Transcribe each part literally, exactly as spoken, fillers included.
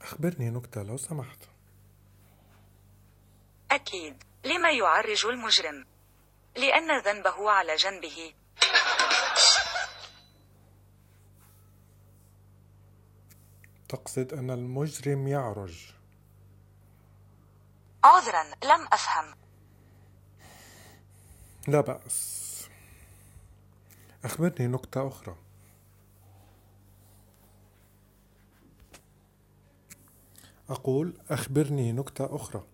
أخبرني نكتة لو سمحت. أكيد. لما يعرج المجرم؟ لأن ذنبه على جنبه. تقصد أن المجرم يعرج؟ عذرا، لم أفهم. لا بأس. أخبرني نكتة أخرى. أقول أخبرني نكتة أخرى.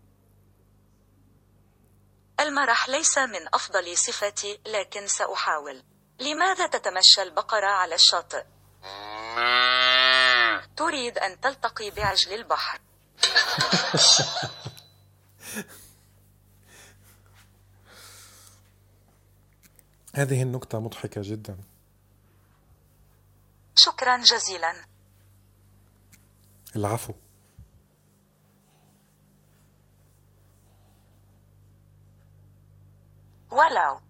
المرح ليس من أفضل صفتي، لكن سأحاول. لماذا تتمشى البقرة على الشاطئ؟ تريد أن تلتقي بعجل البحر. هذه النكتة مضحكة جدا. شكرا جزيلا. العفو. ولو.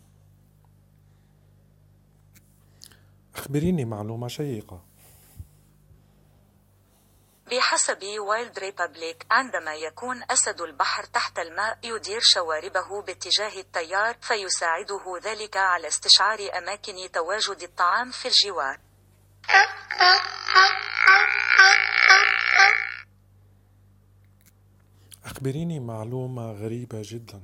أخبريني معلومة شيقة. بحسب وايلد ريبابليك، عندما يكون أسد البحر تحت الماء يدير شواربه باتجاه التيار، فيساعده ذلك على استشعار أماكن تواجد الطعام في الجوار. أخبريني معلومة غريبة جدا.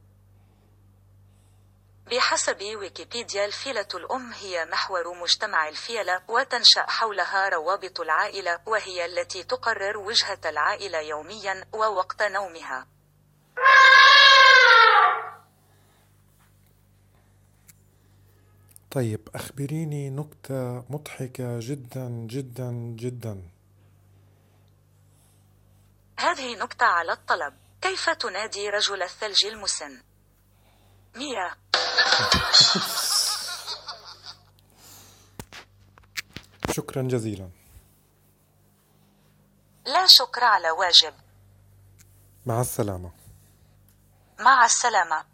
بحسب ويكيبيديا، الفيلة الأم هي محور مجتمع الفيلة، وتنشأ حولها روابط العائلة، وهي التي تقرر وجهة العائلة يوميا ووقت نومها. طيب أخبريني نكتة مضحكة جدا جدا جدا. هذه نكتة على الطلب. كيف تنادي رجل الثلج المسن؟ ميا. شكرا جزيلا. لا شكر على واجب. مع السلامة. مع السلامة.